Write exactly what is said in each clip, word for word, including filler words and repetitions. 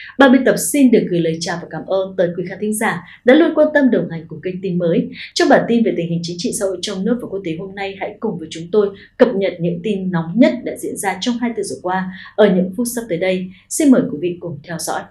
Ban biên tập xin được gửi lời chào và cảm ơn tới quý khán thính giả đã luôn quan tâm đồng hành cùng kênh Tin Mới. Trong bản tin về tình hình chính trị xã hội trong nước và quốc tế hôm nay, hãy cùng với chúng tôi cập nhật những tin nóng nhất đã diễn ra trong hai mươi tư giờ qua ở những phút sắp tới đây. Xin mời quý vị cùng theo dõi.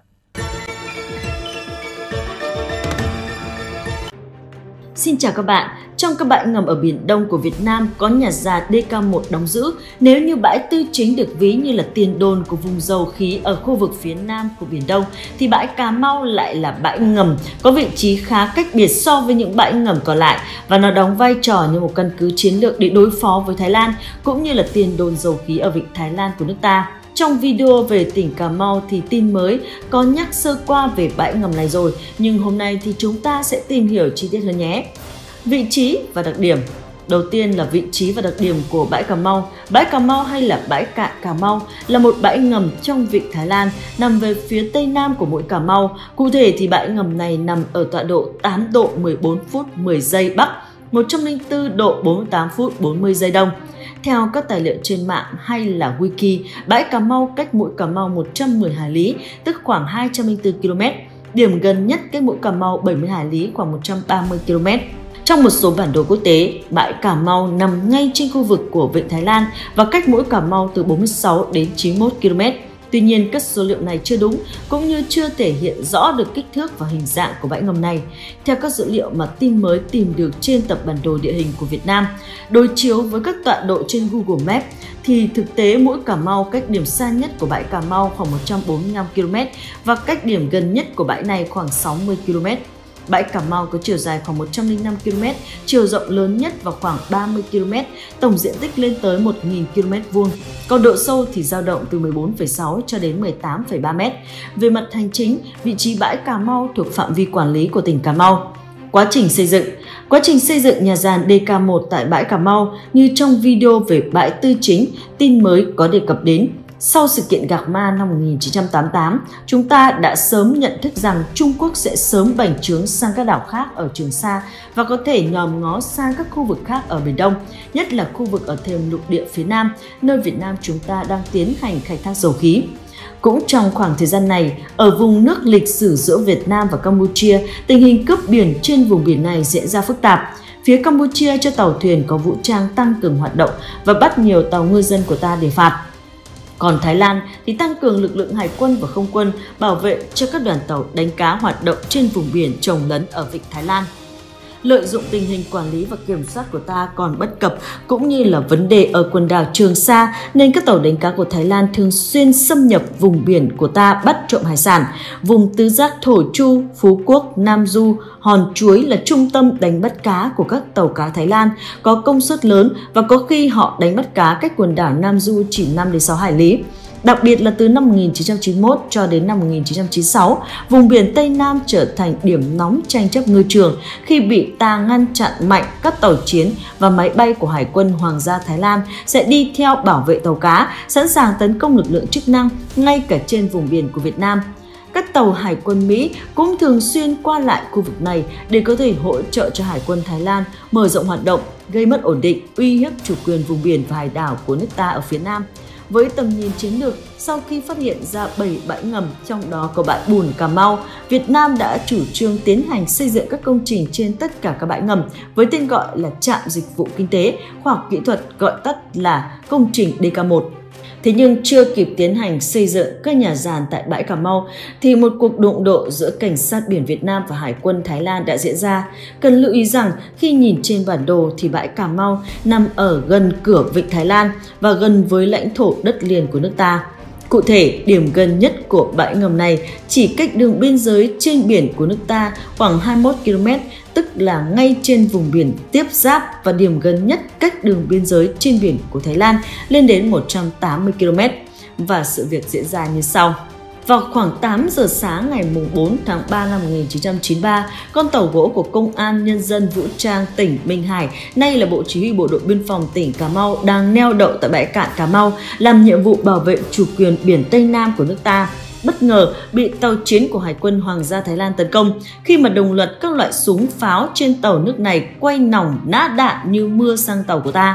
Xin chào các bạn. Trong các bãi ngầm ở Biển Đông của Việt Nam có nhà giàn D K một đóng giữ. Nếu như bãi Tư Chính được ví như là tiền đồn của vùng dầu khí ở khu vực phía Nam của Biển Đông, thì bãi Cà Mau lại là bãi ngầm có vị trí khá cách biệt so với những bãi ngầm còn lại, và nó đóng vai trò như một căn cứ chiến lược để đối phó với Thái Lan, cũng như là tiền đồn dầu khí ở vịnh Thái Lan của nước ta. Trong video về tỉnh Cà Mau thì Tin Mới có nhắc sơ qua về bãi ngầm này rồi, nhưng hôm nay thì chúng ta sẽ tìm hiểu chi tiết hơn nhé. Vị trí và đặc điểm. Đầu tiên là vị trí và đặc điểm của bãi Cà Mau. Bãi Cà Mau hay là bãi cạn Cà Mau là một bãi ngầm trong vịnh Thái Lan, nằm về phía tây nam của mũi Cà Mau. Cụ thể thì bãi ngầm này nằm ở tọa độ tám độ mười bốn phút mười giây Bắc, một trăm lẻ bốn độ bốn mươi tám phút bốn mươi giây Đông. Theo các tài liệu trên mạng hay là wiki, bãi Cà Mau cách mũi Cà Mau một trăm mười hải lý, tức khoảng hai trăm lẻ bốn ki lô mét. Điểm gần nhất cách mũi Cà Mau bảy mươi hải lý, khoảng một trăm ba mươi ki lô mét. Trong một số bản đồ quốc tế, bãi Cà Mau nằm ngay trên khu vực của vịnh Thái Lan và cách mũi Cà Mau từ bốn mươi sáu đến chín mươi mốt ki lô mét. Tuy nhiên, các số liệu này chưa đúng, cũng như chưa thể hiện rõ được kích thước và hình dạng của bãi ngầm này. Theo các dữ liệu mà Tin Mới tìm được trên tập bản đồ địa hình của Việt Nam, đối chiếu với các tọa độ trên Google Maps, thì thực tế mũi Cà Mau cách điểm xa nhất của bãi Cà Mau khoảng một trăm bốn mươi lăm ki lô mét và cách điểm gần nhất của bãi này khoảng sáu mươi ki lô mét. Bãi Cà Mau có chiều dài khoảng một trăm lẻ năm ki lô mét, chiều rộng lớn nhất vào khoảng ba mươi ki lô mét, tổng diện tích lên tới một nghìn ki lô mét vuông. Còn độ sâu thì dao động từ mười bốn phẩy sáu cho đến mười tám phẩy ba mét. Về mặt hành chính, vị trí bãi Cà Mau thuộc phạm vi quản lý của tỉnh Cà Mau. Quá trình xây dựng. Quá trình xây dựng nhà giàn D K một tại bãi Cà Mau như trong video về bãi Tư Chính, Tin Mới có đề cập đến. Sau sự kiện Gạc Ma năm một nghìn chín trăm tám mươi tám, chúng ta đã sớm nhận thức rằng Trung Quốc sẽ sớm bành trướng sang các đảo khác ở Trường Sa và có thể nhòm ngó sang các khu vực khác ở Biển Đông, nhất là khu vực ở thềm lục địa phía Nam, nơi Việt Nam chúng ta đang tiến hành khai thác dầu khí. Cũng trong khoảng thời gian này, ở vùng nước lịch sử giữa Việt Nam và Campuchia, tình hình cướp biển trên vùng biển này diễn ra phức tạp. Phía Campuchia cho tàu thuyền có vũ trang tăng cường hoạt động và bắt nhiều tàu ngư dân của ta để phạt. Còn Thái Lan thì tăng cường lực lượng hải quân và không quân bảo vệ cho các đoàn tàu đánh cá hoạt động trên vùng biển chồng lấn ở vịnh Thái Lan. Lợi dụng tình hình quản lý và kiểm soát của ta còn bất cập, cũng như là vấn đề ở quần đảo Trường Sa, nên các tàu đánh cá của Thái Lan thường xuyên xâm nhập vùng biển của ta bắt trộm hải sản. Vùng tứ giác Thổ Chu, Phú Quốc, Nam Du, Hòn Chuối là trung tâm đánh bắt cá của các tàu cá Thái Lan, có công suất lớn và có khi họ đánh bắt cá cách quần đảo Nam Du chỉ năm đến sáu hải lý. Đặc biệt là từ năm một nghìn chín trăm chín mươi mốt cho đến năm một nghìn chín trăm chín mươi sáu, vùng biển Tây Nam trở thành điểm nóng tranh chấp ngư trường khi bị ta ngăn chặn mạnh các tàu chiến và máy bay của Hải quân Hoàng gia Thái Lan sẽ đi theo bảo vệ tàu cá, sẵn sàng tấn công lực lượng chức năng ngay cả trên vùng biển của Việt Nam. Các tàu Hải quân Mỹ cũng thường xuyên qua lại khu vực này để có thể hỗ trợ cho Hải quân Thái Lan mở rộng hoạt động, gây mất ổn định, uy hiếp chủ quyền vùng biển và hải đảo của nước ta ở phía Nam. Với tầm nhìn chiến lược, sau khi phát hiện ra bảy bãi ngầm, trong đó có bãi bùn Cà Mau, Việt Nam đã chủ trương tiến hành xây dựng các công trình trên tất cả các bãi ngầm với tên gọi là trạm dịch vụ kinh tế, khoa học kỹ thuật, gọi tắt là công trình D K một. Thế nhưng chưa kịp tiến hành xây dựng các nhà giàn tại bãi Cà Mau thì một cuộc đụng độ giữa cảnh sát biển Việt Nam và Hải quân Thái Lan đã diễn ra. Cần lưu ý rằng khi nhìn trên bản đồ thì bãi Cà Mau nằm ở gần cửa vịnh Thái Lan và gần với lãnh thổ đất liền của nước ta. Cụ thể, điểm gần nhất của bãi ngầm này chỉ cách đường biên giới trên biển của nước ta khoảng hai mươi mốt ki lô mét, tức là ngay trên vùng biển tiếp giáp, và điểm gần nhất cách đường biên giới trên biển của Thái Lan lên đến một trăm tám mươi ki lô mét. Và sự việc diễn ra như sau. Vào khoảng tám giờ sáng ngày bốn tháng ba năm một nghìn chín trăm chín mươi ba, con tàu gỗ của Công an Nhân dân Vũ trang tỉnh Minh Hải, nay là Bộ Chỉ huy Bộ đội Biên phòng tỉnh Cà Mau, đang neo đậu tại bãi cạn Cà Mau làm nhiệm vụ bảo vệ chủ quyền biển Tây Nam của nước ta. Bất ngờ bị tàu chiến của Hải quân Hoàng gia Thái Lan tấn công khi mà đồng loạt các loại súng pháo trên tàu nước này quay nòng nã đạn như mưa sang tàu của ta.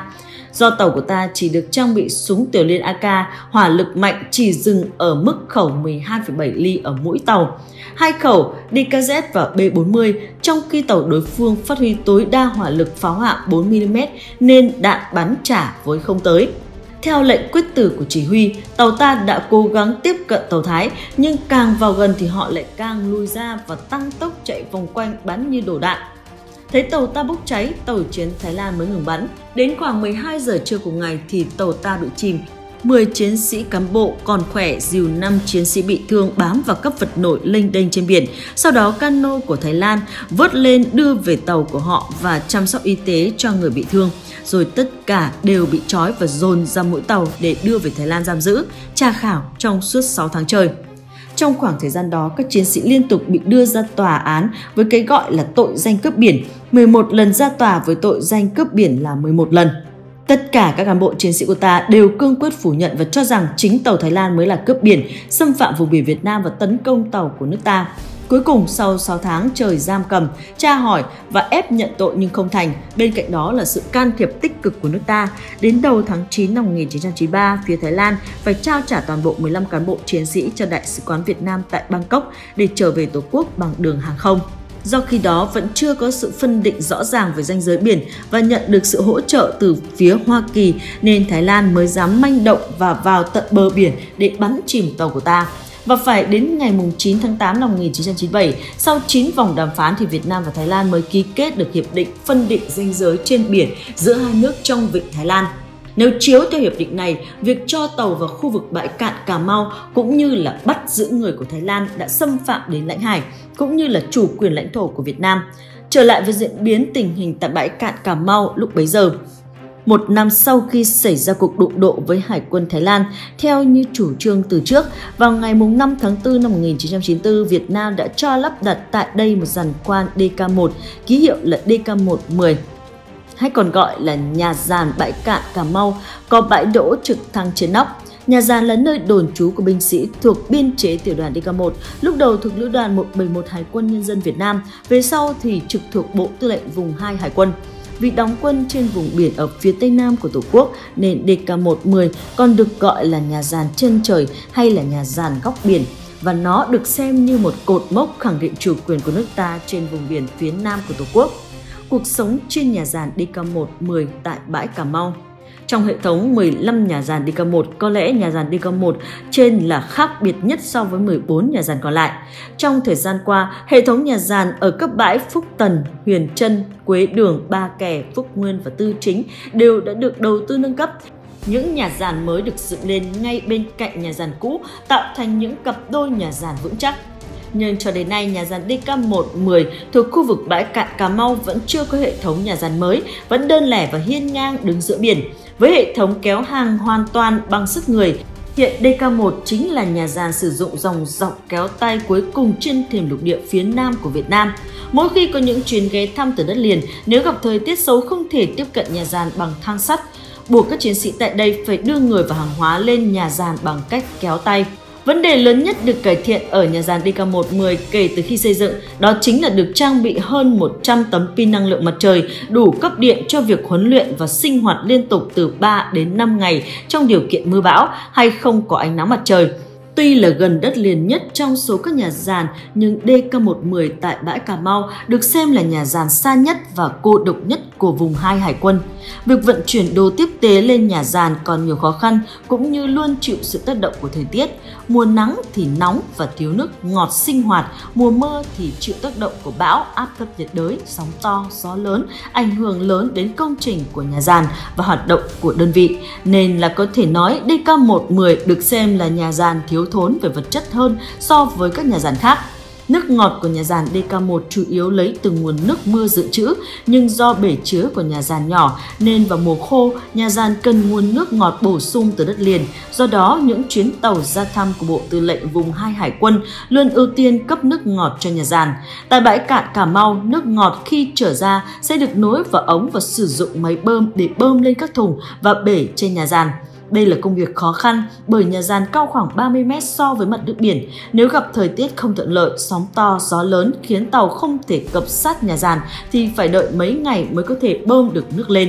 Do tàu của ta chỉ được trang bị súng tiểu liên a ca, hỏa lực mạnh chỉ dừng ở mức khẩu mười hai phẩy bảy ly ở mỗi tàu, hai khẩu đê ca dét và B bốn mươi, trong khi tàu đối phương phát huy tối đa hỏa lực pháo hạng bốn mi li mét nên đạn bắn trả với không tới. Theo lệnh quyết tử của chỉ huy, tàu ta đã cố gắng tiếp cận tàu Thái, nhưng càng vào gần thì họ lại càng lùi ra và tăng tốc chạy vòng quanh bắn như đổ đạn. Thấy tàu ta bốc cháy, tàu chiến Thái Lan mới ngừng bắn. Đến khoảng mười hai giờ trưa cùng ngày thì tàu ta bị chìm. mười chiến sĩ cán bộ còn khỏe dìu năm chiến sĩ bị thương bám vào các vật nổi lênh đênh trên biển. Sau đó cano của Thái Lan vớt lên đưa về tàu của họ và chăm sóc y tế cho người bị thương. Rồi tất cả đều bị trói và dồn ra mũi tàu để đưa về Thái Lan giam giữ, tra khảo trong suốt sáu tháng trời. Trong khoảng thời gian đó, các chiến sĩ liên tục bị đưa ra tòa án với cái gọi là tội danh cướp biển, mười một lần ra tòa với tội danh cướp biển là mười một lần. Tất cả các cán bộ chiến sĩ của ta đều cương quyết phủ nhận và cho rằng chính tàu Thái Lan mới là cướp biển, xâm phạm vùng biển Việt Nam và tấn công tàu của nước ta. Cuối cùng, sau sáu tháng trời giam cầm, tra hỏi và ép nhận tội nhưng không thành, bên cạnh đó là sự can thiệp tích cực của nước ta. Đến đầu tháng chín năm một nghìn chín trăm chín mươi ba, phía Thái Lan phải trao trả toàn bộ mười lăm cán bộ chiến sĩ cho Đại sứ quán Việt Nam tại Bangkok để trở về Tổ quốc bằng đường hàng không. Do khi đó vẫn chưa có sự phân định rõ ràng về ranh giới biển và nhận được sự hỗ trợ từ phía Hoa Kỳ nên Thái Lan mới dám manh động và vào tận bờ biển để bắn chìm tàu của ta. Và phải đến ngày chín tháng tám năm một nghìn chín trăm chín mươi bảy, sau chín vòng đàm phán thì Việt Nam và Thái Lan mới ký kết được hiệp định phân định ranh giới trên biển giữa hai nước trong vịnh Thái Lan. Nếu chiếu theo hiệp định này, việc cho tàu vào khu vực bãi cạn Cà Mau cũng như là bắt giữ người của Thái Lan đã xâm phạm đến lãnh hải cũng như là chủ quyền lãnh thổ của Việt Nam. Trở lại với diễn biến tình hình tại bãi cạn Cà Mau lúc bấy giờ. Một năm sau khi xảy ra cuộc đụng độ với Hải quân Thái Lan, theo như chủ trương từ trước, vào ngày năm tháng tư năm một nghìn chín trăm chín mươi tư, Việt Nam đã cho lắp đặt tại đây một giàn khoan đê ca một, ký hiệu là đê ca một mười, hay còn gọi là nhà giàn bãi cạn Cà Mau, có bãi đỗ trực thăng trên nóc. Nhà giàn là nơi đồn trú của binh sĩ thuộc biên chế tiểu đoàn đê ca một, lúc đầu thuộc lữ đoàn một bảy một Hải quân Nhân dân Việt Nam, về sau thì trực thuộc Bộ Tư lệnh Vùng hai Hải quân. Vì đóng quân trên vùng biển ở phía tây nam của Tổ quốc nên đê ca một mười còn được gọi là nhà giàn chân trời hay là nhà giàn góc biển, và nó được xem như một cột mốc khẳng định chủ quyền của nước ta trên vùng biển phía nam của Tổ quốc. Cuộc sống trên nhà giàn đê ca một mười tại bãi Cà Mau. Trong hệ thống mười lăm nhà giàn đê ca một, có lẽ nhà giàn đê ca một trên là khác biệt nhất so với mười bốn nhà giàn còn lại. Trong thời gian qua, hệ thống nhà giàn ở các bãi Phúc Tần, Huyền Trân, Quế Đường, Ba Kè, Phúc Nguyên và Tư Chính đều đã được đầu tư nâng cấp. Những nhà giàn mới được dựng lên ngay bên cạnh nhà giàn cũ, tạo thành những cặp đôi nhà giàn vững chắc. Nhưng cho đến nay, nhà giàn đê ca một mười thuộc khu vực bãi cạn Cà Mau vẫn chưa có hệ thống nhà giàn mới, vẫn đơn lẻ và hiên ngang đứng giữa biển, với hệ thống kéo hàng hoàn toàn bằng sức người. Hiện đê ca một chính là nhà giàn sử dụng dòng dọc kéo tay cuối cùng trên thềm lục địa phía nam của Việt Nam. Mỗi khi có những chuyến ghé thăm từ đất liền, nếu gặp thời tiết xấu không thể tiếp cận nhà giàn bằng thang sắt, buộc các chiến sĩ tại đây phải đưa người và hàng hóa lên nhà giàn bằng cách kéo tay. Vấn đề lớn nhất được cải thiện ở nhà giàn đê ca một mười kể từ khi xây dựng đó chính là được trang bị hơn một trăm tấm pin năng lượng mặt trời đủ cấp điện cho việc huấn luyện và sinh hoạt liên tục từ ba đến năm ngày trong điều kiện mưa bão hay không có ánh nắng mặt trời. Tuy là gần đất liền nhất trong số các nhà giàn, nhưng đê ca một mười tại bãi Cà Mau được xem là nhà giàn xa nhất và cô độc nhất của vùng hai Hải quân. Việc vận chuyển đồ tiếp tế lên nhà giàn còn nhiều khó khăn, cũng như luôn chịu sự tác động của thời tiết. Mùa nắng thì nóng và thiếu nước ngọt sinh hoạt, mùa mưa thì chịu tác động của bão, áp thấp nhiệt đới, sóng to, gió lớn, ảnh hưởng lớn đến công trình của nhà giàn và hoạt động của đơn vị. Nên là có thể nói đê ca một mười được xem là nhà giàn thiếu thốn về vật chất hơn so với các nhà giàn khác. Nước ngọt của nhà giàn đê ca một chủ yếu lấy từ nguồn nước mưa dự trữ, nhưng do bể chứa của nhà giàn nhỏ nên vào mùa khô, nhà giàn cần nguồn nước ngọt bổ sung từ đất liền. Do đó, những chuyến tàu ra thăm của Bộ Tư lệnh Vùng hai Hải quân luôn ưu tiên cấp nước ngọt cho nhà giàn. Tại bãi cạn Cà Mau, nước ngọt khi trở ra sẽ được nối vào ống và sử dụng máy bơm để bơm lên các thùng và bể trên nhà giàn. Đây là công việc khó khăn bởi nhà giàn cao khoảng ba mươi mét so với mặt nước biển. Nếu gặp thời tiết không thuận lợi, sóng to, gió lớn khiến tàu không thể cập sát nhà giàn thì phải đợi mấy ngày mới có thể bơm được nước lên.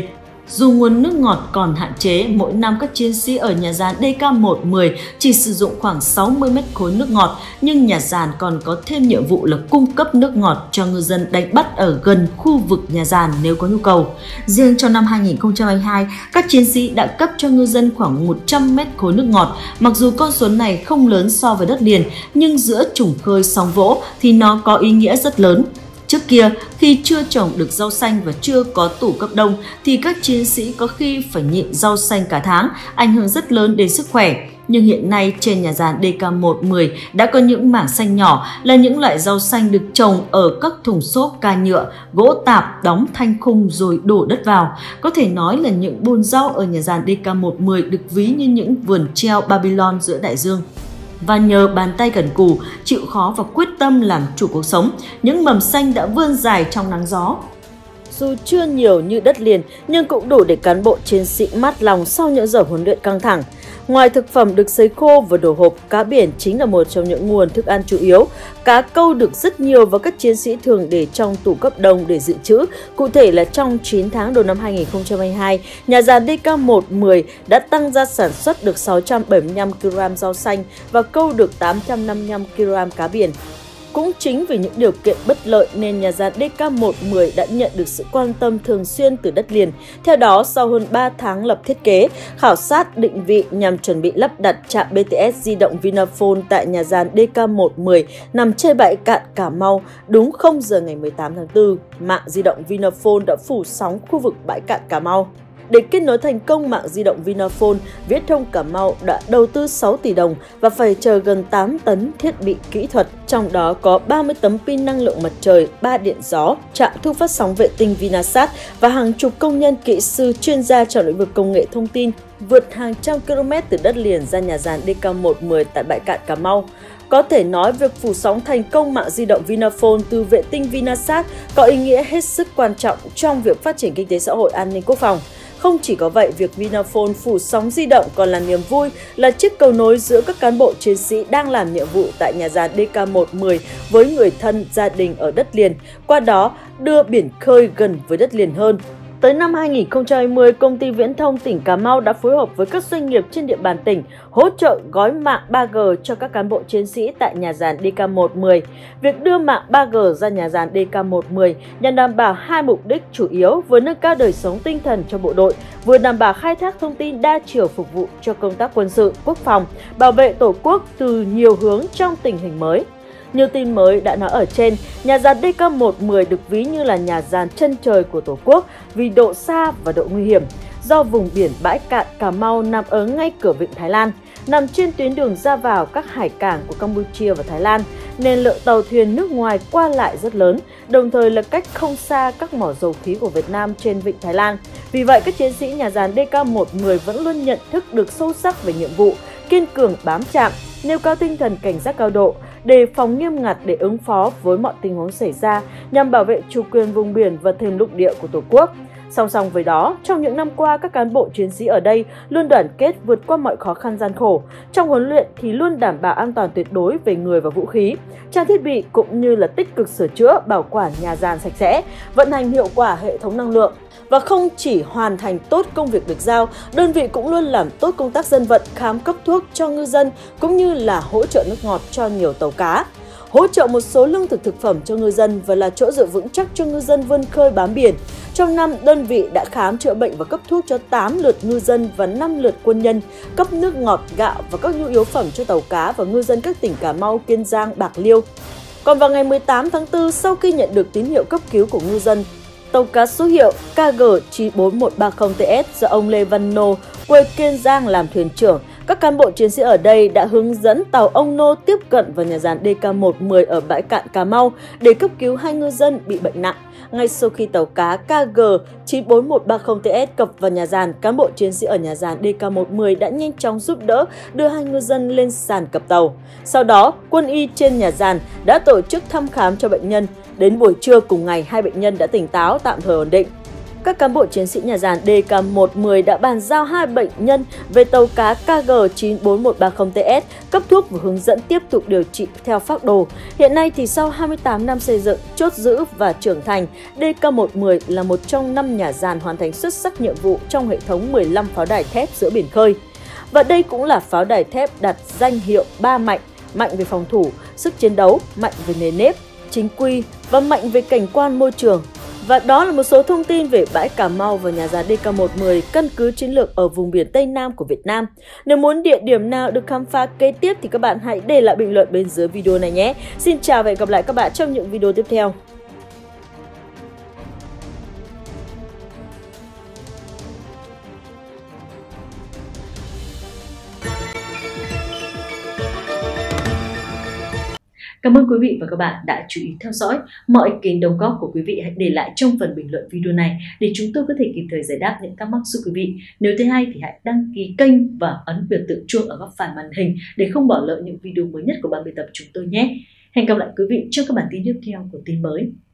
Dù nguồn nước ngọt còn hạn chế, mỗi năm các chiến sĩ ở nhà giàn D K một mười chỉ sử dụng khoảng sáu mươi mét khối nước ngọt, nhưng nhà giàn còn có thêm nhiệm vụ là cung cấp nước ngọt cho ngư dân đánh bắt ở gần khu vực nhà giàn nếu có nhu cầu. Riêng trong năm hai nghìn không trăm hai mươi hai, các chiến sĩ đã cấp cho ngư dân khoảng một trăm mét khối nước ngọt. Mặc dù con số này không lớn so với đất liền, nhưng giữa trùng khơi sóng vỗ thì nó có ý nghĩa rất lớn. Trước kia, khi chưa trồng được rau xanh và chưa có tủ cấp đông thì các chiến sĩ có khi phải nhịn rau xanh cả tháng, ảnh hưởng rất lớn đến sức khỏe. Nhưng hiện nay trên nhà giàn D K một mười đã có những mảng xanh nhỏ là những loại rau xanh được trồng ở các thùng xốp ca nhựa, gỗ tạp, đóng thanh khung rồi đổ đất vào. Có thể nói là những bồn rau ở nhà giàn D K một mười được ví như những vườn treo Babylon giữa đại dương. Và nhờ bàn tay cần cù, chịu khó và quyết tâm làm chủ cuộc sống, những mầm xanh đã vươn dài trong nắng gió. Dù chưa nhiều như đất liền, nhưng cũng đủ để cán bộ chiến sĩ mát lòng sau những giờ huấn luyện căng thẳng. Ngoài thực phẩm được sấy khô và đổ hộp, cá biển chính là một trong những nguồn thức ăn chủ yếu. Cá câu được rất nhiều và các chiến sĩ thường để trong tủ cấp đông để dự trữ. Cụ thể là trong chín tháng đầu năm hai nghìn không trăm hai mươi hai, nhà giàn D K một mười đã tăng ra sản xuất được sáu trăm bảy mươi lăm ki lô gam rau xanh và câu được tám trăm năm mươi lăm ki lô gam cá biển. Cũng chính vì những điều kiện bất lợi nên nhà giàn D K một mười đã nhận được sự quan tâm thường xuyên từ đất liền. Theo đó, sau hơn ba tháng lập thiết kế, khảo sát định vị nhằm chuẩn bị lắp đặt trạm B T S di động Vinaphone tại nhà giàn D K một mười nằm trên bãi cạn Cà Mau, đúng không giờ ngày mười tám tháng tư, mạng di động Vinaphone đã phủ sóng khu vực bãi cạn Cà Mau. Để kết nối thành công mạng di động Vinaphone, Viettel Cà Mau đã đầu tư sáu tỷ đồng và phải chờ gần tám tấn thiết bị kỹ thuật, trong đó có ba mươi tấm pin năng lượng mặt trời, ba điện gió, trạm thu phát sóng vệ tinh Vinasat và hàng chục công nhân kỹ sư chuyên gia trong lĩnh vực công nghệ thông tin vượt hàng trăm km từ đất liền ra nhà giàn D K một mười tại bãi cạn Cà Mau. Có thể nói việc phủ sóng thành công mạng di động Vinaphone từ vệ tinh Vinasat có ý nghĩa hết sức quan trọng trong việc phát triển kinh tế xã hội, an ninh quốc phòng. Không chỉ có vậy, việc Vinaphone phủ sóng di động còn là niềm vui, là chiếc cầu nối giữa các cán bộ chiến sĩ đang làm nhiệm vụ tại nhà giàn D K một mười với người thân, gia đình ở đất liền, qua đó đưa biển khơi gần với đất liền hơn. Tới năm hai nghìn không trăm hai mươi, công ty Viễn thông tỉnh Cà Mau đã phối hợp với các doanh nghiệp trên địa bàn tỉnh hỗ trợ gói mạng ba G cho các cán bộ chiến sĩ tại nhà giàn D K một mười. Việc đưa mạng ba G ra nhà giàn D K một mười nhằm đảm bảo hai mục đích chủ yếu, vừa nâng cao đời sống tinh thần cho bộ đội, vừa đảm bảo khai thác thông tin đa chiều phục vụ cho công tác quân sự, quốc phòng, bảo vệ Tổ quốc từ nhiều hướng trong tình hình mới. Như tin mới đã nói ở trên, nhà giàn D K một mười được ví như là nhà giàn chân trời của Tổ quốc vì độ xa và độ nguy hiểm. Do vùng biển bãi cạn Cà Mau nằm ở ngay cửa vịnh Thái Lan, nằm trên tuyến đường ra vào các hải cảng của Campuchia và Thái Lan, nên lượng tàu thuyền nước ngoài qua lại rất lớn, đồng thời là cách không xa các mỏ dầu khí của Việt Nam trên vịnh Thái Lan. Vì vậy, các chiến sĩ nhà giàn D K một mười vẫn luôn nhận thức được sâu sắc về nhiệm vụ, kiên cường bám chạm, nêu cao tinh thần cảnh giác cao độ, đề phòng nghiêm ngặt để ứng phó với mọi tình huống xảy ra nhằm bảo vệ chủ quyền vùng biển và thềm lục địa của Tổ quốc. Song song với đó, trong những năm qua, các cán bộ chiến sĩ ở đây luôn đoàn kết vượt qua mọi khó khăn gian khổ. Trong huấn luyện thì luôn đảm bảo an toàn tuyệt đối về người và vũ khí, trang thiết bị cũng như là tích cực sửa chữa, bảo quản nhà giàn sạch sẽ, vận hành hiệu quả hệ thống năng lượng. Và không chỉ hoàn thành tốt công việc được giao, đơn vị cũng luôn làm tốt công tác dân vận, khám cấp thuốc cho ngư dân cũng như là hỗ trợ nước ngọt cho nhiều tàu cá, hỗ trợ một số lương thực thực phẩm cho ngư dân và là chỗ dựa vững chắc cho ngư dân vươn khơi bám biển. Trong năm, đơn vị đã khám chữa bệnh và cấp thuốc cho tám lượt ngư dân và năm lượt quân nhân, cấp nước ngọt, gạo và các nhu yếu phẩm cho tàu cá và ngư dân các tỉnh Cà Mau, Kiên Giang, Bạc Liêu. Còn vào ngày mười tám tháng tư, sau khi nhận được tín hiệu cấp cứu của ngư dân, tàu cá số hiệu K G chín bốn một ba không T S do ông Lê Văn Nô, quê Kiên Giang làm thuyền trưởng, các cán bộ chiến sĩ ở đây đã hướng dẫn tàu ông Nô tiếp cận vào nhà giàn D K một mười ở bãi cạn Cà Mau để cấp cứu hai ngư dân bị bệnh nặng. Ngay sau khi tàu cá K G chín bốn một ba không T S cập vào nhà giàn, cán bộ chiến sĩ ở nhà giàn D K một mười đã nhanh chóng giúp đỡ đưa hai ngư dân lên sàn cập tàu. Sau đó, quân y trên nhà giàn đã tổ chức thăm khám cho bệnh nhân. Đến buổi trưa cùng ngày, hai bệnh nhân đã tỉnh táo, tạm thời ổn định. các cán bộ chiến sĩ nhà giàn D K một một đã bàn giao hai bệnh nhân về tàu cá K G chín bốn một ba không T S, cấp thuốc và hướng dẫn tiếp tục điều trị theo phác đồ. Hiện nay thì sau hai mươi tám năm xây dựng, chốt giữ và trưởng thành, D K một một là một trong năm nhà giàn hoàn thành xuất sắc nhiệm vụ trong hệ thống mười lăm pháo đài thép giữa biển khơi. Và đây cũng là pháo đài thép đạt danh hiệu ba mạnh, mạnh về phòng thủ, sức chiến đấu, mạnh về nề nếp, chính quy và mạnh về cảnh quan môi trường. Và đó là một số thông tin về bãi Cà Mau và nhà giàn D K một một, căn cứ chiến lược ở vùng biển Tây Nam của Việt Nam. Nếu muốn địa điểm nào được khám phá kế tiếp thì các bạn hãy để lại bình luận bên dưới video này nhé. Xin chào và hẹn gặp lại các bạn trong những video tiếp theo. Cảm ơn quý vị và các bạn đã chú ý theo dõi. Mọi ý kiến đóng góp của quý vị hãy để lại trong phần bình luận video này để chúng tôi có thể kịp thời giải đáp những thắc mắc của quý vị. Nếu thấy hay thì hãy đăng ký kênh và ấn biểu tượng chuông ở góc phải màn hình để không bỏ lỡ những video mới nhất của ban biên tập chúng tôi nhé. Hẹn gặp lại quý vị trong các bản tin tiếp theo của tin mới.